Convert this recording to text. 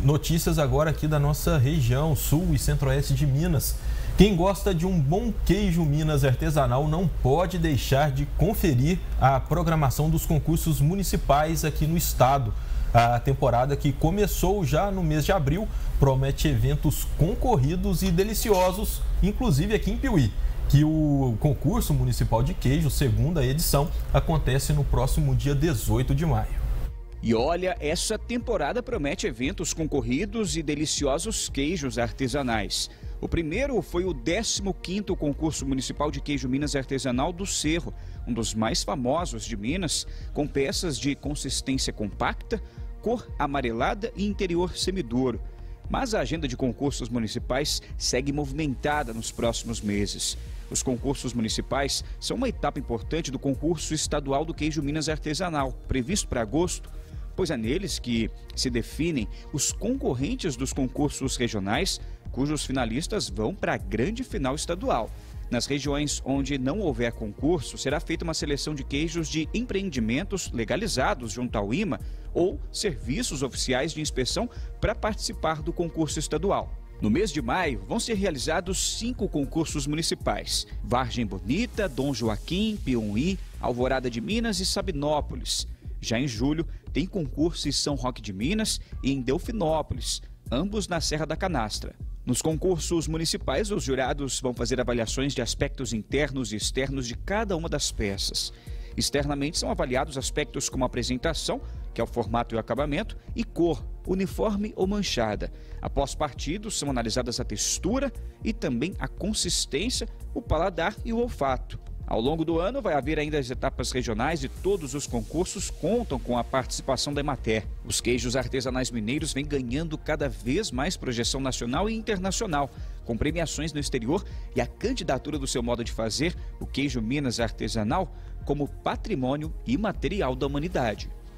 Notícias agora aqui da nossa região, sul e centro-oeste de Minas. Quem gosta de um bom queijo Minas artesanal não pode deixar de conferir a programação dos concursos municipais aqui no estado. A temporada, que começou já no mês de abril, promete eventos concorridos e deliciosos, inclusive aqui em Piuí, que o concurso municipal de queijo, segunda edição, acontece no próximo dia 18 de maio. E olha, essa temporada promete eventos concorridos e deliciosos queijos artesanais. O primeiro foi o 15º concurso municipal de queijo Minas artesanal do Cerro, um dos mais famosos de Minas, com peças de consistência compacta, cor amarelada e interior semiduro. Mas a agenda de concursos municipais segue movimentada nos próximos meses. Os concursos municipais são uma etapa importante do concurso estadual do queijo Minas artesanal, previsto para agosto, pois é neles que se definem os concorrentes dos concursos regionais, cujos finalistas vão para a grande final estadual. Nas regiões onde não houver concurso, será feita uma seleção de queijos de empreendimentos legalizados junto ao IMA ou serviços oficiais de inspeção para participar do concurso estadual. No mês de maio, vão ser realizados 5 concursos municipais: Vargem Bonita, Dom Joaquim, Piuí, Alvorada de Minas e Sabinópolis. Já em julho, tem concurso em São Roque de Minas e em Delfinópolis, ambos na Serra da Canastra. Nos concursos municipais, os jurados vão fazer avaliações de aspectos internos e externos de cada uma das peças. Externamente são avaliados aspectos como apresentação, que é o formato e o acabamento, e cor, uniforme ou manchada. Após partidos, são analisadas a textura e também a consistência, o paladar e o olfato. Ao longo do ano, vai haver ainda as etapas regionais e todos os concursos contam com a participação da Emater. Os queijos artesanais mineiros vêm ganhando cada vez mais projeção nacional e internacional, com premiações no exterior e a candidatura do seu modo de fazer, o queijo Minas artesanal, como patrimônio imaterial da humanidade.